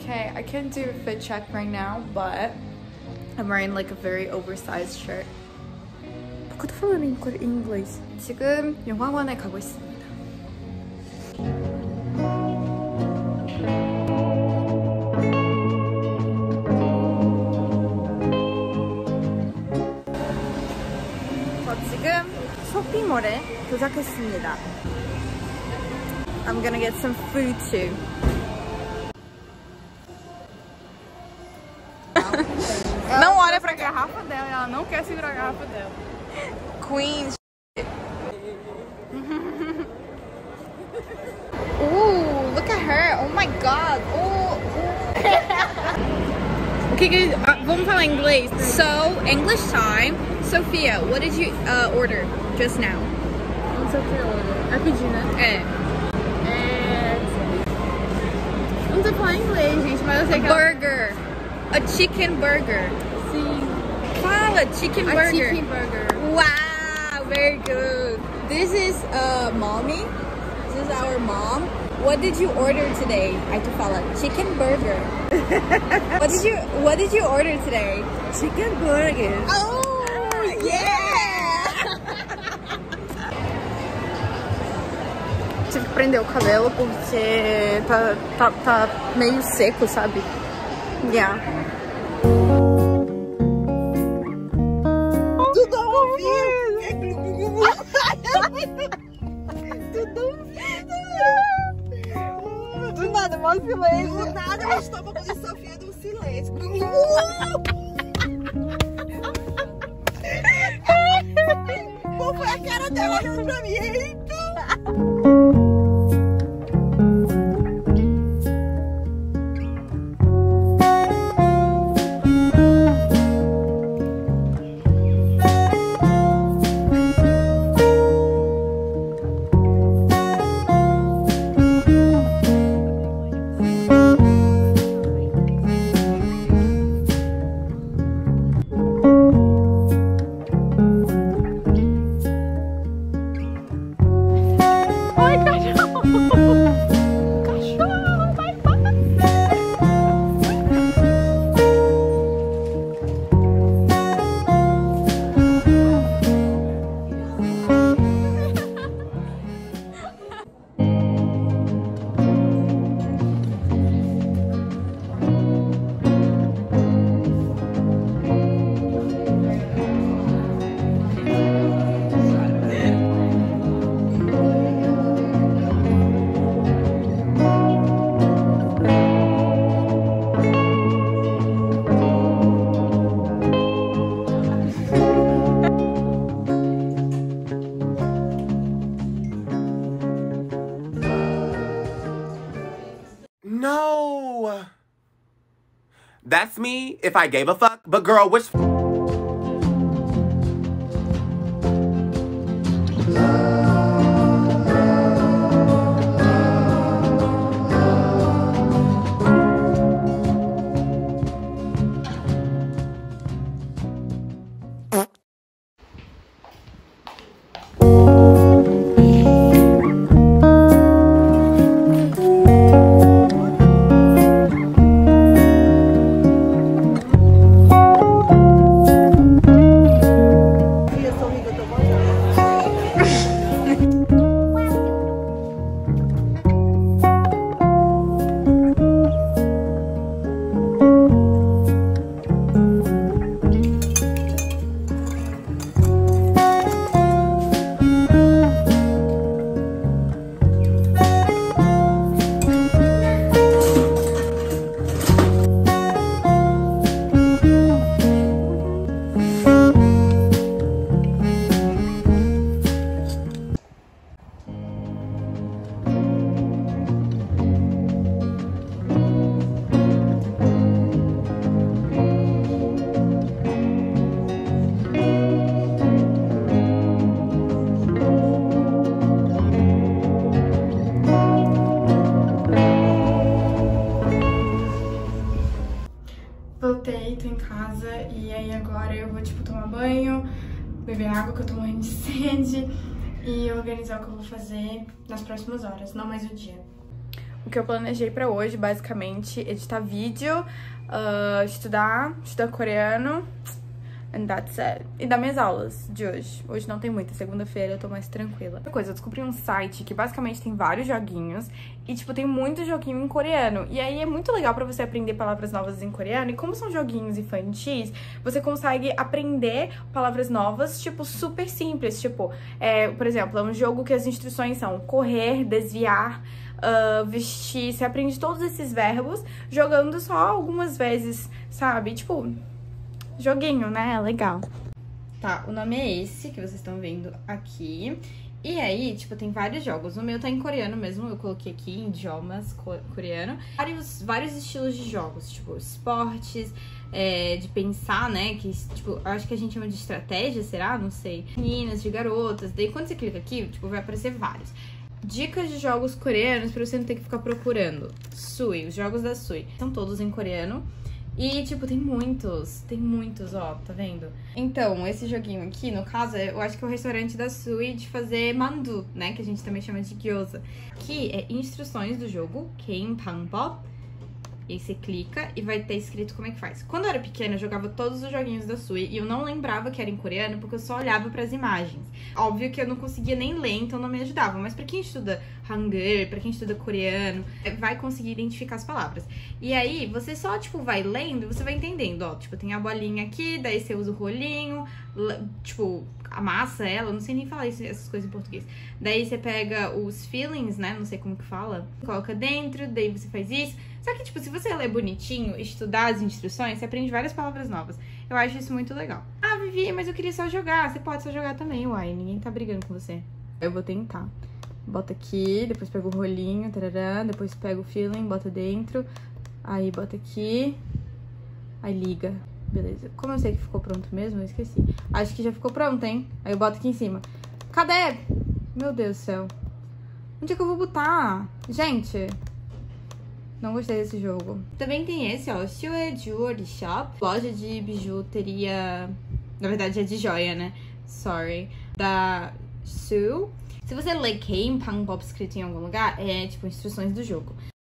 Okay, I can't do a fit check right now, but I'm wearing like a very oversized shirt. Por que eu tô falando em inglês? 지금 영화관에 가고 있습니다. 지금 쇼핑몰에 도착했습니다. I'm gonna get some food too. Não olha pra garrafa dela, ela não quer segurar a garrafa dela. Queen. Ooh, look at her. Oh my god. Okay, vamos falar inglês. So, English time. Sophia, what did you order just now? Não sei o que eu order. É pedir, né? Não sei falar inglês, gente, mas eu sei que Burger. A chicken burger. Sim. Fala, chicken burger. Chicken burger. Wow, very good. This is mommy. This is our mom. What did you order today? Aí tu fala chicken burger. What did you order today? Chicken burger. Oh, yeah! Tive que prender o cabelo porque tá meio seco, sabe? Yeah. Tu não ouviu? Tu não ouviu? Do nada, mó silêncio. Do nada, eu estou com a Sofia do silêncio. Qual foi a cara dela olhando pra mim? Eita! No! That's me if I gave a fuck, but girl, which... Voltei, tô em casa e aí agora eu vou, tipo, tomar banho, beber água que eu tô morrendo de sede e organizar o que eu vou fazer nas próximas horas, não mais o dia. O que eu planejei pra hoje, basicamente, editar vídeo, estudar coreano, and that's it. E dar minhas aulas de hoje. Hoje não tem muita, segunda-feira eu tô mais tranquila. Outra coisa, eu descobri um site que basicamente tem vários joguinhos e, tipo, tem muito joguinho em coreano. E aí é muito legal pra você aprender palavras novas em coreano. E como são joguinhos infantis, você consegue aprender palavras novas, tipo, super simples. Tipo, por exemplo, é um jogo que as instruções são correr, desviar, vestir. Você aprende todos esses verbos jogando só algumas vezes, sabe? Tipo, joguinho, né? Legal. Tá, o nome é esse que vocês estão vendo aqui. E aí, tipo, tem vários jogos. O meu tá em coreano mesmo, eu coloquei aqui em idiomas coreano. Vários estilos de jogos, tipo, esportes, de pensar, né? Que, tipo, eu acho que a gente chama de estratégia, será? Não sei. Meninas, de garotas. Daí, quando você clica aqui, tipo, vai aparecer vários. Dicas de jogos coreanos pra você não ter que ficar procurando. Sui, os jogos da Sui. São todos em coreano. E, tipo, tem muitos, ó, tá vendo? Então, esse joguinho aqui, no caso, eu acho que é o restaurante da Sui de fazer mandu, né? Que a gente também chama de gyoza. Aqui é instruções do jogo, Game Pangbop. E aí você clica e vai ter escrito como é que faz. Quando eu era pequena, eu jogava todos os joguinhos da Sui e eu não lembrava que era em coreano porque eu só olhava pras imagens. Óbvio que eu não conseguia nem ler, então não me ajudava. Mas pra quem estuda Hangul, pra quem estuda coreano, vai conseguir identificar as palavras. E aí, você só, tipo, vai lendo e você vai entendendo, ó. Tipo, tem a bolinha aqui, daí você usa o rolinho, tipo, amassa ela, não sei nem falar essas coisas em português. Daí você pega os fillings, né, não sei como que fala, coloca dentro, daí você faz isso. Só que, tipo, se você ler bonitinho, estudar as instruções, você aprende várias palavras novas. Eu acho isso muito legal. Ah, Vivi, mas eu queria só jogar. Você pode só jogar também, uai, ninguém tá brigando com você. Eu vou tentar. Bota aqui, depois pega o rolinho, tarará, depois pega o feeling, bota dentro, aí bota aqui, aí liga. Beleza. Como eu sei que ficou pronto mesmo, eu esqueci. Acho que já ficou pronto, hein? Aí eu boto aqui em cima. Cadê? Meu Deus do céu. Onde é que eu vou botar? Gente, não gostei desse jogo. Também tem esse, ó, Sue Jewelry Shop. Loja de bijuteria... Na verdade é de joia, né? Sorry. Da Sue. Se você ler Game Pangbop escrito em algum lugar, é tipo instruções do jogo.